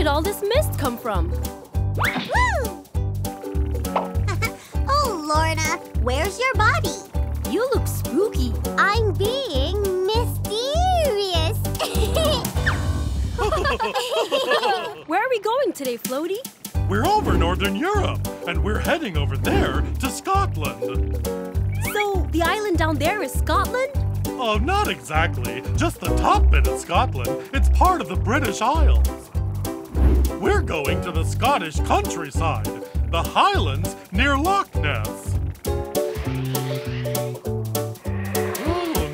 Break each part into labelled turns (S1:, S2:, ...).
S1: did all this mist come from?
S2: Woo! Oh, Lorna, where's your body?
S1: You look spooky.
S2: I'm being mysterious.
S1: Where are we going today, Floaty?
S3: We're over Northern Europe, and we're heading over there to Scotland.
S1: So, the island down there is Scotland?
S3: Oh, not exactly. Just the top bit of Scotland. It's part of the British Isles. We're going to the Scottish countryside, the Highlands near Loch Ness. Oh,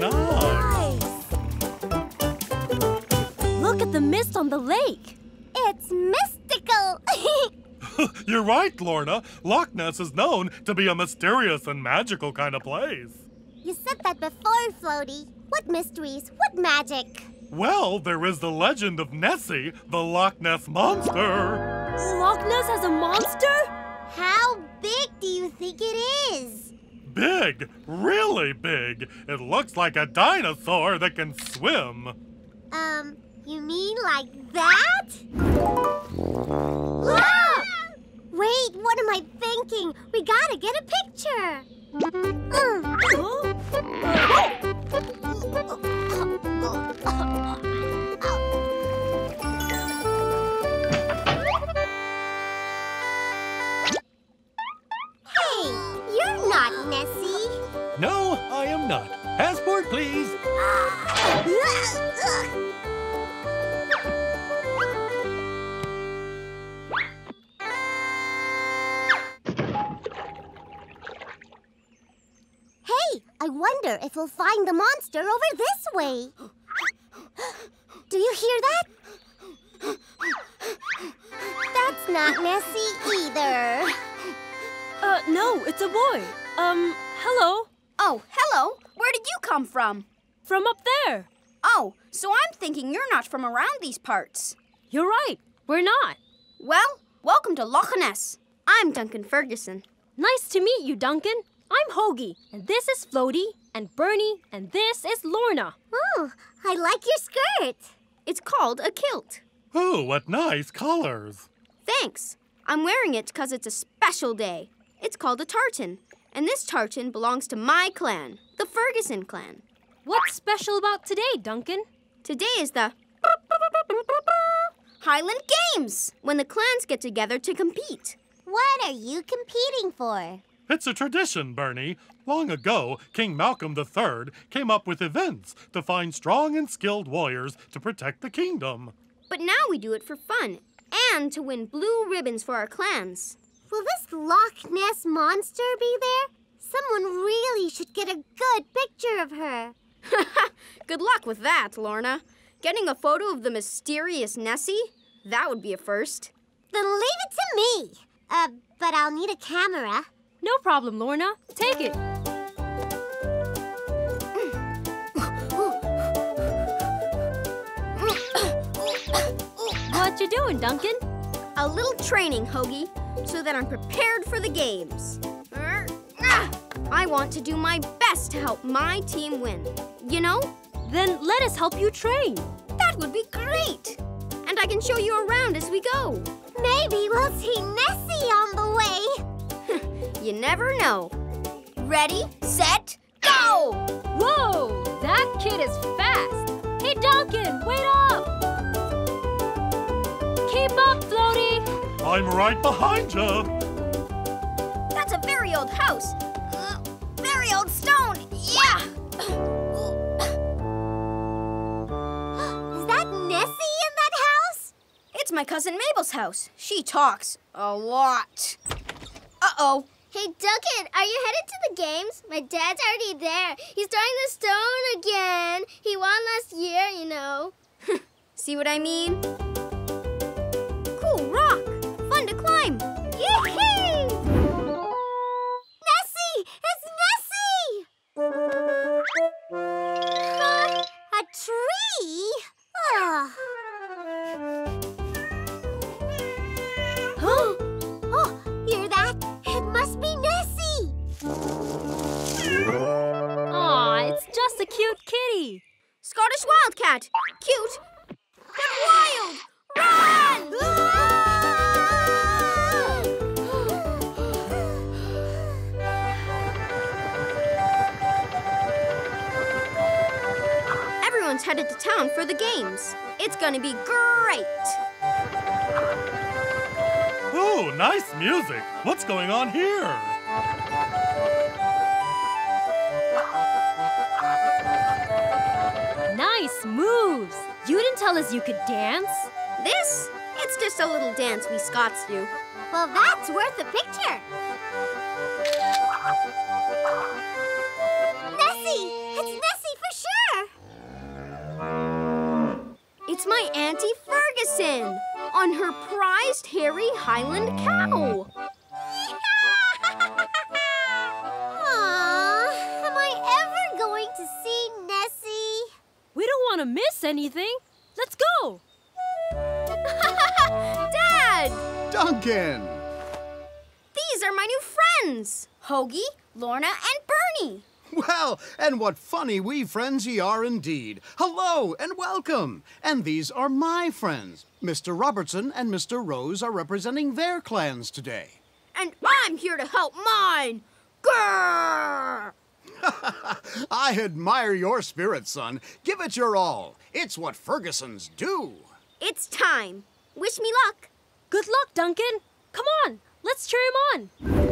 S3: nice.
S1: Look at the mist on the lake.
S2: It's mystical.
S3: You're right, Lorna. Loch Ness is known to be a mysterious and magical kind of place.
S2: You said that before, Floaty. What mysteries? What magic?
S3: Well, there is the legend of Nessie, the Loch Ness monster.
S1: Loch Ness has a monster?
S2: How big do you think it is?
S3: Big, really big. It looks like a dinosaur that can swim.
S2: You mean like that? Ah! Wait, what am I thinking? We gotta get a picture. Hey, you're not Nessie.
S4: No, I am not. Passport, please.
S2: Hey, I wonder if we'll find the monster over this way. Do you hear that? That's not Nessie either.
S1: No, it's a boy. Hello.
S5: Oh, hello. Where did you come from?
S1: From up there.
S5: Oh, so I'm thinking you're not from around these parts.
S1: You're right. We're not.
S5: Well, welcome to Loch Ness. I'm Duncan Ferguson.
S1: Nice to meet you, Duncan. I'm Hogie, and this is Floaty, and Bernie, and this is Lorna.
S2: Oh, I like your skirt.
S5: It's called a kilt.
S3: Ooh, what nice colors.
S5: Thanks. I'm wearing it because it's a special day. It's called a tartan, and this tartan belongs to my clan, the Ferguson clan.
S1: What's special about today, Duncan?
S5: Today is the Highland Games, when the clans get together to compete.
S2: What are you competing for?
S3: It's a tradition, Bernie. Long ago, King Malcolm III came up with events to find strong and skilled warriors to protect the kingdom.
S5: But now we do it for fun and to win blue ribbons for our clans.
S2: Will this Loch Ness monster be there? Someone really should get a good picture of her.
S5: Good luck with that, Lorna. Getting a photo of the mysterious Nessie? That would be a first.
S2: Then leave it to me. But I'll need a camera.
S1: No problem, Lorna. Take it. What you doing, Duncan?
S5: A little training, Hogie, so that I'm prepared for the games. I want to do my best to help my team win. You know?
S1: Then let us help you train.
S5: That would be great. And I can show you around as we go.
S2: Maybe we'll see Nessie on the way.
S5: You never know. Ready, set, go!
S1: Whoa! That kid is fast. Hey, Duncan, wait up! Keep up, Floaty!
S3: I'm right behind you.
S5: That's a very old house. Very old stone. Yeah!
S2: Is that Nessie in that house?
S5: It's my cousin Mabel's house. She talks a lot. Uh-oh.
S2: Hey, Duncan, are you headed to the games? My dad's already there. He's throwing the stone again. He won last year, you know.
S5: See what I mean? Cool rock. Fun to climb.
S2: Yee-hee! Nessie! It's Nessie! A tree? Ugh. Oh, hear that? It must be Nessie.
S1: Aw, it's just a cute kitty.
S5: Scottish wildcat. Cute, but wild. town for the games. It's gonna be great.
S3: Oh, nice music. What's going on here?
S1: Nice moves. You didn't tell us you could dance.
S5: This? It's just a little dance we Scots do.
S2: Well, that's worth a picture. Nessie! It's Nessie for sure!
S5: It's my Auntie Ferguson on her prized hairy Highland cow.
S2: Aww, am I ever going to see Nessie?
S1: We don't want to miss anything. Let's go.
S5: Dad!
S6: Duncan!
S5: These are my new friends, Hogie, Lorna, and Bernie.
S6: Well, and what funny wee friends ye are indeed. Hello and welcome. And these are my friends. Mr. Robertson and Mr. Rose are representing their clans today.
S5: And I'm here to help mine. Grrr!
S6: I admire your spirit, son. Give it your all. It's what Fergusons do.
S5: It's time. Wish me luck.
S1: Good luck, Duncan. Come on, let's cheer him on.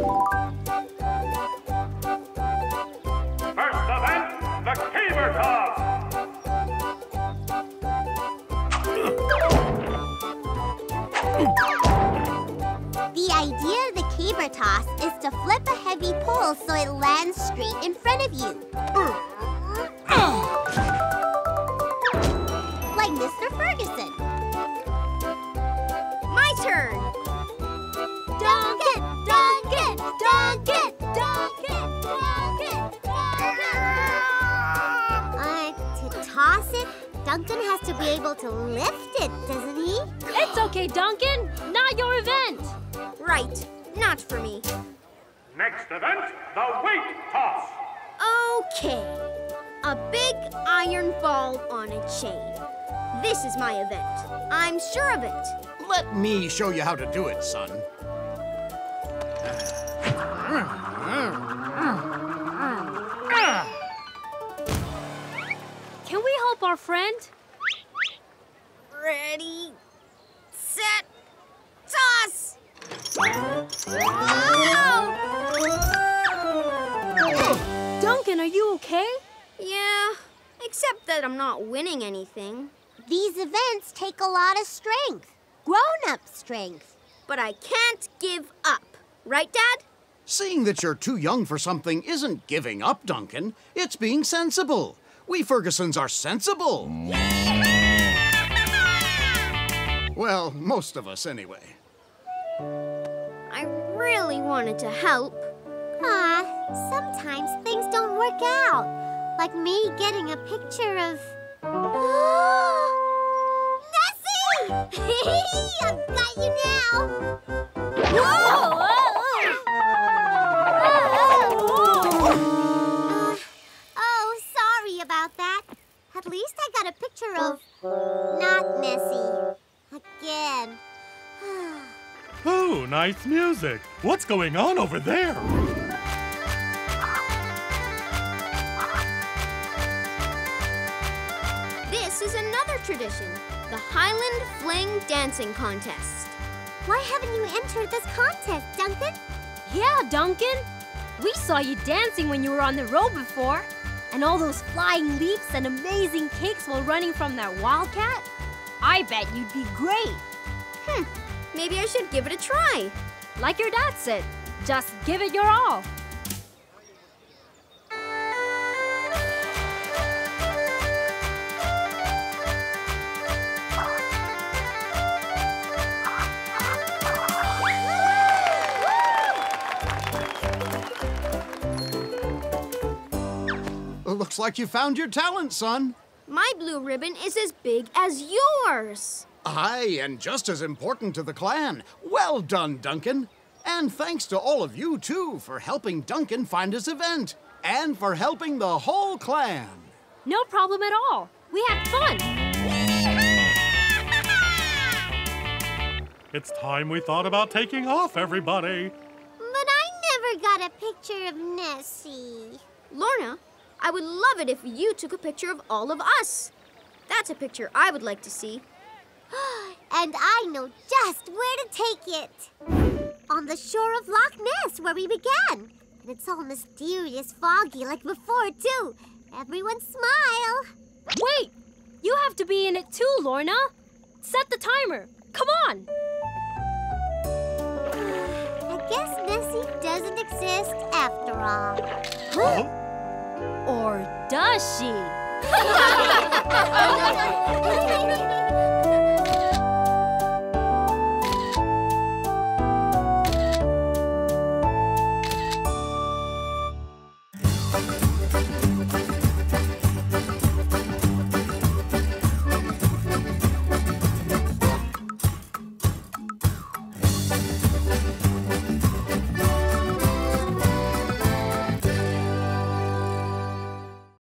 S7: First event, the caber toss.
S2: The idea of the caber toss is to flip a heavy pole so it lands straight in front of you. Like Mr. Ferguson.
S5: My turn.
S2: Duncan! Duncan! Duncan! Duncan! Duncan! Duncan! To toss it, Duncan has to be able to lift it, doesn't he?
S1: It's okay, Duncan. Not your event.
S5: Right. Not for me.
S7: Next event, the weight toss.
S5: Okay. A big iron ball on a chain. This is my event. I'm sure of it.
S6: Let me show you how to do it, son.
S1: Can we help our friend?
S5: Ready, set, toss!
S1: Duncan, are you okay?
S5: Yeah, except that I'm not winning anything.
S2: These events take a lot of strength. Grown-up strength.
S5: But I can't give up. Right, Dad?
S6: Seeing that you're too young for something isn't giving up, Duncan. It's being sensible. We Fergusons are sensible. Well, most of us anyway.
S5: I really wanted to help.
S2: Sometimes things don't work out. Like me getting a picture of... Nessie! I've got you now!
S1: Whoa!
S2: Oh, sorry about that. At least I got a picture of... not Nessie. Again.
S3: Oh, nice music. What's going on over there?
S5: This is another tradition, the Highland Fling Dancing Contest.
S2: Why haven't you entered this contest, Duncan?
S1: Yeah, Duncan. We saw you dancing when you were on the road before. And all those flying leaps and amazing kicks while running from that wildcat. I bet you'd be great.
S5: Maybe I should give it a try.
S1: Like your dad said, just give it your all.
S6: Looks like you found your talent, son.
S5: My blue ribbon is as big as yours.
S6: Aye, and just as important to the clan. Well done, Duncan. And thanks to all of you, too, for helping Duncan find his event. And for helping the whole clan.
S1: No problem at all. We had fun.
S3: It's time we thought about taking off, everybody.
S2: But I never got a picture of Nessie.
S5: Lorna, I would love it if you took a picture of all of us. That's a picture I would like to see.
S8: And I know just where to take it. On the shore of Loch Ness, where we began. And it's all mysterious, foggy like before, too. Everyone smile.
S1: Wait! You have to be in it too, Lorna. Set the timer. Come on.
S8: I guess Nessie doesn't exist after all.
S3: Huh?
S1: Or does she?